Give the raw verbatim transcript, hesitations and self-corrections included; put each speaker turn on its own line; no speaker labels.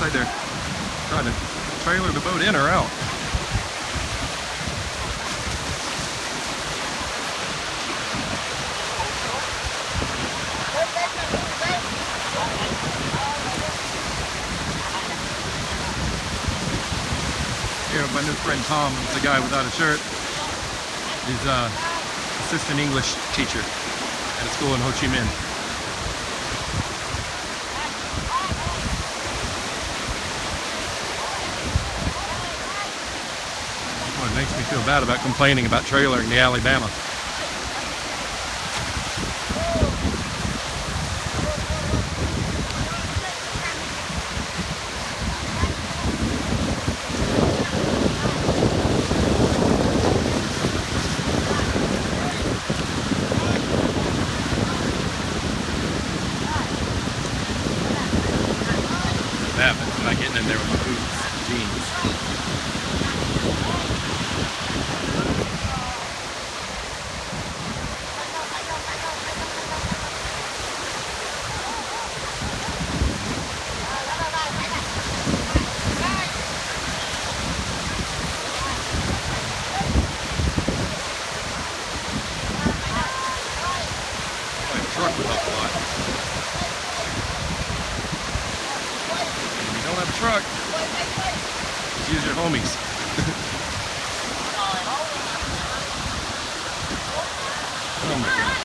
like they're trying to trailer the boat in or out. Here, my new friend Tom, the guy without a shirt, is uh, assistant English teacher at a school in Ho Chi Minh. Well, it makes me feel bad about complaining about trailering the Alabama. What happens when I get in there with my boots and jeans. My truck was off a lot. Don't have a truck, just use your homies.